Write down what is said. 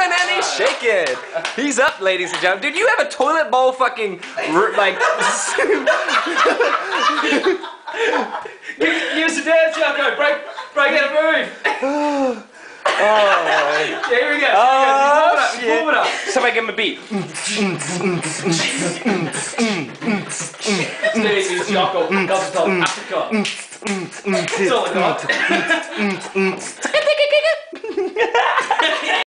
and he's shaking. He's up, ladies and gentlemen. Dude, you have a toilet bowl fucking, like... Give us a dance, Jocko. Break out a move. Oh. Yeah, here we go. Oh, shit. Warm it up. Somebody give him a beat. Stevie's Jocko. Gospel Tom. Africa. That's all I got.